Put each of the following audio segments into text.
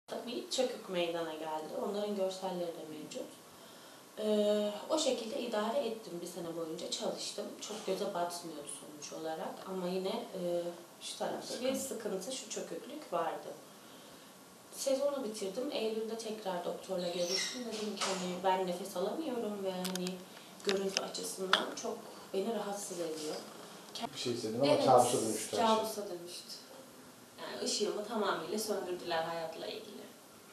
Bir çökük meydana geldi. Onların görselleri de mevcut. O şekilde idare ettim. Bir sene boyunca çalıştım. Çok göze batmıyordu sonuç olarak. Ama yine şu tarafta bir sıkıntı, şu çöküklük vardı. Sezonu bitirdim. Eylül'de tekrar doktorla görüştüm. Dedim ki hani ben nefes alamıyorum ve hani görüntü açısından çok beni rahatsız ediyor. Bir şey istedim ama kabusa dönüştü. Kabusa dönüştü. Yani ışığımı tamamıyla söndürdüler hayatla ilgili.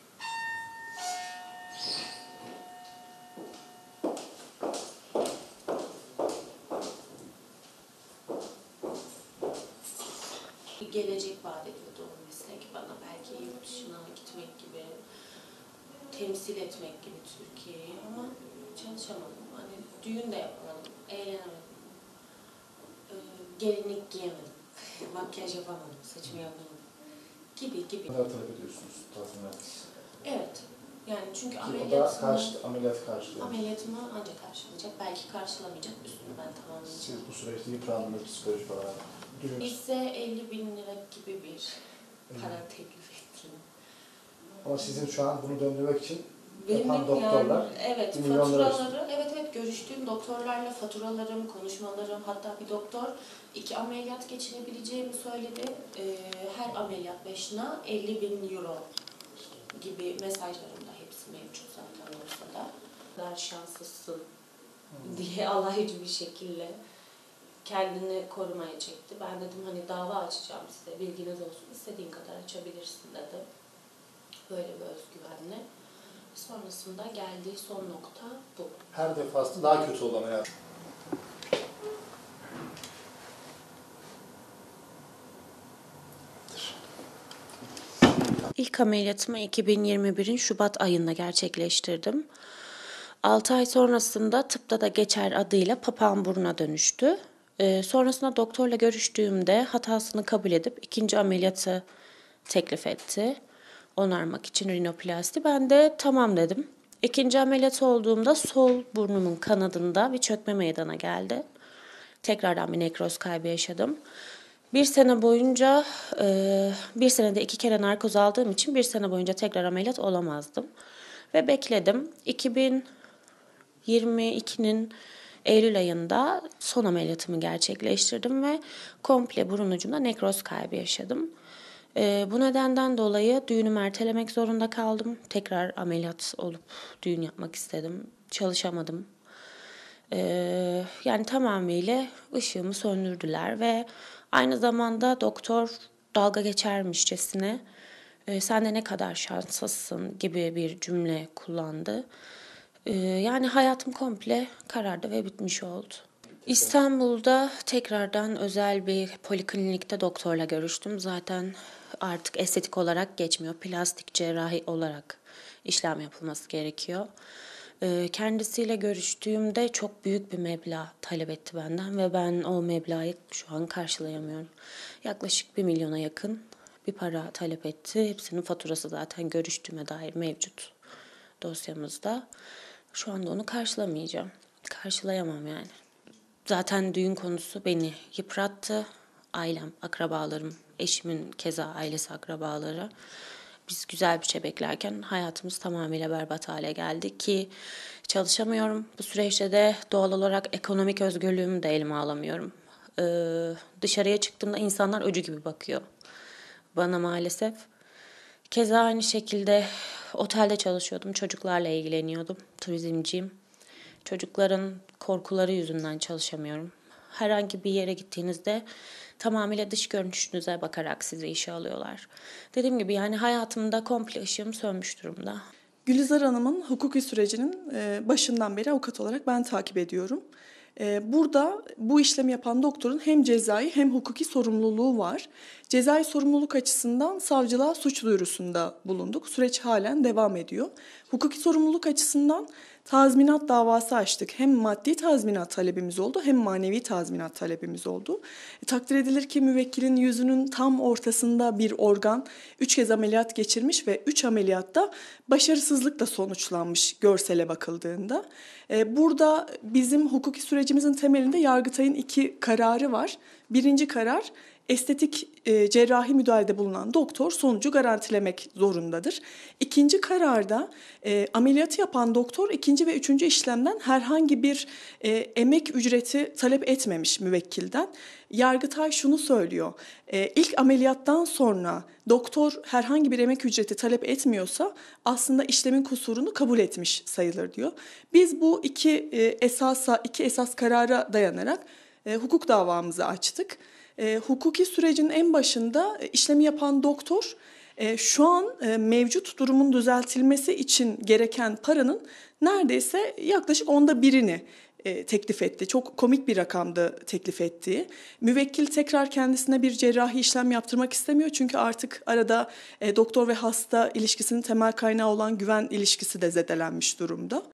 Bir gelecek vaat ediyordu o meslek bana. Belki yurt dışına gitmek gibi, temsil etmek gibi Türkiye'yi ama çalışamadım. Hani düğün de yapamadım, eğlenemedim. Gelinlik giyemedim, makyaj yapamadım, saçımı yapamadım gibi. Ne kadar talep ediyorsunuz tazminat? Evet. Yani çünkü ameliyat karşılıyor. Ameliyatımı ancak karşılayacak. Belki karşılamayacak. Üstünü ben tamamlayacağım. Siz bu süreçte yıprandınız psikolojik olarak. Bize 50.000 lira gibi bir para teklif ettiler. Ama sizin şu an bunu döndürmek için yapan doktorlar, yani, evet, faturaları, evet görüştüğüm doktorlarla faturalarım, konuşmalarım, hatta bir doktor 2 ameliyat geçirebileceğimi söyledi. Her ameliyat başına 50.000 euro gibi mesajlarım da hepsi mevcut zaten olsa da. Kadar şanslısın diye alaycı bir şekilde kendini korumaya çekti. Ben dedim hani dava açacağım size, bilginiz olsun, istediğin kadar açabilirsin dedim. Böyle bir özgüvenle. Sonrasında geldiği son nokta bu. Her defasında daha kötü olan hayat. İlk ameliyatımı 2021'in Şubat ayında gerçekleştirdim. 6 ay sonrasında tıpta da geçer adıyla papağan burnuna dönüştü. Sonrasında doktorla görüştüğümde hatasını kabul edip ikinci ameliyatı teklif etti. Onarmak için rinoplasti. Ben de tamam dedim. İkinci ameliyat olduğumda sol burnumun kanadında bir çökme meydana geldi. Tekrardan bir nekroz kaybı yaşadım. Bir sene boyunca, bir senede 2 kere narkoz aldığım için bir sene boyunca tekrar ameliyat olamazdım. Ve bekledim. 2022'nin Eylül ayında son ameliyatımı gerçekleştirdim ve komple burun ucunda nekroz kaybı yaşadım. Bu nedenden dolayı düğünümü ertelemek zorunda kaldım. Tekrar ameliyat olup düğün yapmak istedim. Çalışamadım. Yani tamamıyla ışığımı söndürdüler ve aynı zamanda doktor dalga geçermişçesine sen de ne kadar şanslısın gibi bir cümle kullandı. Yani hayatım komple karardı ve bitmiş oldu. İstanbul'da tekrardan özel bir poliklinikte doktorla görüştüm. Zaten artık estetik olarak geçmiyor. Plastik cerrahi olarak işlem yapılması gerekiyor. Kendisiyle görüştüğümde çok büyük bir meblağ talep etti benden ve ben o meblağı şu an karşılayamıyorum. Yaklaşık 1 milyona yakın bir para talep etti. Hepsinin faturası zaten görüştüğüme dair mevcut dosyamızda. Şu anda onu karşılamayacağım. Karşılayamam yani. Zaten düğün konusu beni yıprattı. Ailem, akrabalarım, eşimin keza ailesi, akrabaları. Biz güzel bir şey beklerken hayatımız tamamıyla berbat hale geldi ki çalışamıyorum. Bu süreçte de doğal olarak ekonomik özgürlüğümü de elime alamıyorum. Dışarıya çıktığımda insanlar öcü gibi bakıyor bana maalesef. Keza aynı şekilde otelde çalışıyordum. Çocuklarla ilgileniyordum. Turizmciyim. Çocukların korkuları yüzünden çalışamıyorum. Herhangi bir yere gittiğinizde tamamıyla dış görünüşünüze bakarak sizi işe alıyorlar. Dediğim gibi yani hayatımda komple ışığım sönmüş durumda. Gülizar Hanım'ın hukuki sürecinin başından beri avukat olarak ben takip ediyorum. Burada bu işlemi yapan doktorun hem cezai hem hukuki sorumluluğu var. Cezai sorumluluk açısından savcılığa suç duyurusunda bulunduk. Süreç halen devam ediyor. Hukuki sorumluluk açısından tazminat davası açtık. Hem maddi tazminat talebimiz oldu hem manevi tazminat talebimiz oldu. Takdir edilir ki müvekkilin yüzünün tam ortasında bir organ 3 kez ameliyat geçirmiş ve 3 ameliyatta başarısızlıkla sonuçlanmış görsele bakıldığında. Burada bizim hukuki sürecimizin temelinde Yargıtay'ın 2 kararı var. Birinci karar estetik cerrahi müdahalede bulunan doktor sonucu garantilemek zorundadır. İkinci kararda ameliyatı yapan doktor ikinci ve üçüncü işlemden herhangi bir emek ücreti talep etmemiş müvekkilden. Yargıtay şunu söylüyor, ilk ameliyattan sonra doktor herhangi bir emek ücreti talep etmiyorsa aslında işlemin kusurunu kabul etmiş sayılır diyor. Biz bu iki esas karara dayanarak hukuk davamızı açtık. Hukuki sürecin en başında işlemi yapan doktor şu an mevcut durumun düzeltilmesi için gereken paranın neredeyse yaklaşık 1/10'ını teklif etti. Çok komik bir rakamdı teklif ettiği. Müvekkil tekrar kendisine bir cerrahi işlem yaptırmak istemiyor çünkü artık arada doktor ve hasta ilişkisinin temel kaynağı olan güven ilişkisi de zedelenmiş durumda.